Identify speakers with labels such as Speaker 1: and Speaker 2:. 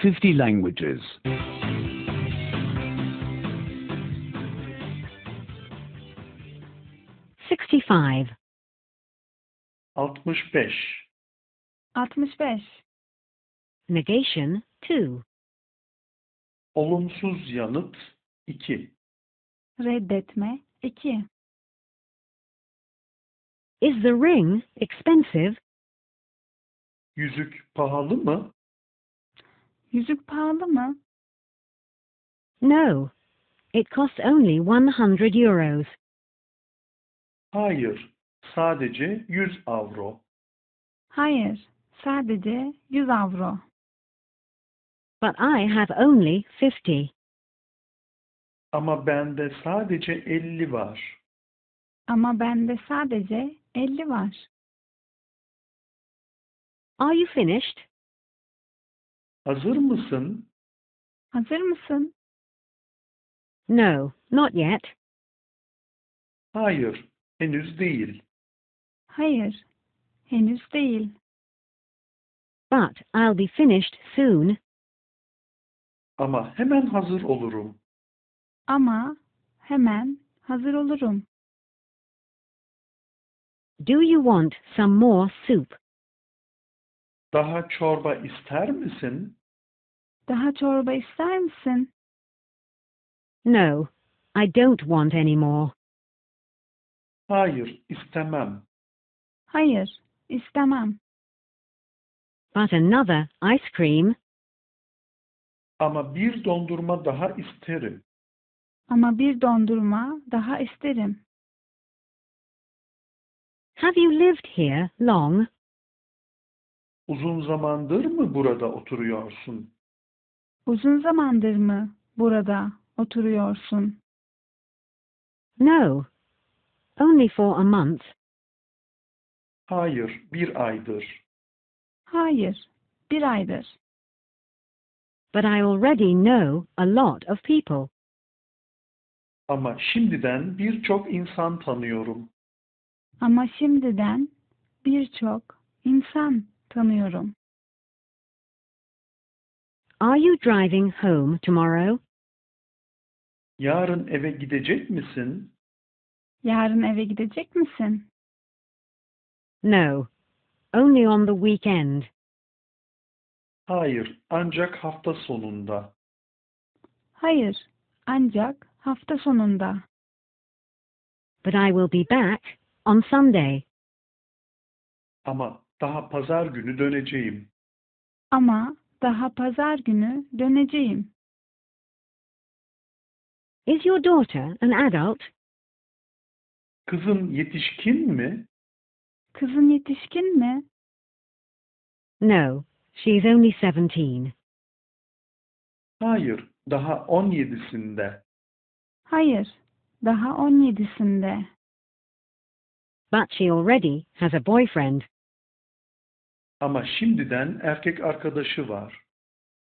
Speaker 1: 50 languages.
Speaker 2: 65.
Speaker 3: 65.
Speaker 4: 65.
Speaker 2: Negation 2.
Speaker 3: Olumsuz yanıt 2.
Speaker 4: Reddetme 2.
Speaker 2: Is the ring expensive?
Speaker 3: Yüzük pahalı mı?
Speaker 4: Yüzük pahalı mı?
Speaker 2: No. It costs only 100 euros.
Speaker 3: Hayır, sadece 100 avro.
Speaker 4: Hayır, sadece 100 avro.
Speaker 2: But I have only 50.
Speaker 3: Ama bende sadece 50 var.
Speaker 4: Ama bende sadece 50 var.
Speaker 2: Are you finished?
Speaker 3: Hazır mısın?
Speaker 4: Hazır mısın?
Speaker 2: No, not yet.
Speaker 3: Hayır, henüz değil.
Speaker 4: Hayır, henüz değil.
Speaker 2: But I'll be finished soon.
Speaker 3: Ama hemen hazır olurum.
Speaker 4: Ama hemen hazır olurum.
Speaker 2: Do you want some more soup?
Speaker 3: Daha çorba ister misin?
Speaker 4: Daha çorba ister misin?
Speaker 2: No, I don't want any more.
Speaker 3: Hayır, istemem.
Speaker 4: Hayır, istemem.
Speaker 2: But another ice cream?
Speaker 3: Ama bir dondurma daha isterim.
Speaker 4: Ama bir dondurma daha isterim.
Speaker 2: Have you lived here long?
Speaker 3: Uzun zamandır mı burada oturuyorsun?
Speaker 4: Uzun zamandır mı burada oturuyorsun?
Speaker 2: No, only for a month.
Speaker 3: Hayır, bir aydır.
Speaker 4: Hayır, bir aydır.
Speaker 2: But I already know a lot of people.
Speaker 3: Ama şimdiden birçok insan tanıyorum.
Speaker 4: Ama şimdiden birçok insan tanıyorum.
Speaker 2: Are you driving home tomorrow?
Speaker 3: Yarın eve gidecek misin?
Speaker 4: Yarın eve gidecek misin?
Speaker 2: No, only on the weekend.
Speaker 3: Hayır, ancak hafta sonunda.
Speaker 4: Hayır, ancak hafta sonunda.
Speaker 2: But I will be back on Sunday.
Speaker 3: Ama daha pazar günü döneceğim.
Speaker 4: Ama daha pazar günü döneceğim.
Speaker 2: Is your daughter an adult?
Speaker 3: Kızın yetişkin mi?
Speaker 4: Kızın yetişkin mi?
Speaker 2: No, she is only 17.
Speaker 3: Hayır, daha 17'sinde.
Speaker 4: Hayır, daha 17'sinde.
Speaker 2: But she already has a boyfriend.
Speaker 3: Ama şimdiden erkek arkadaşı var.